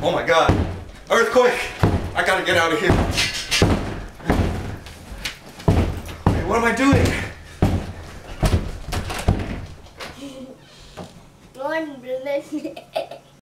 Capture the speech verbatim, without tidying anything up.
Oh my God. Earthquake. I gotta get out of here. Wait, what am I doing? One,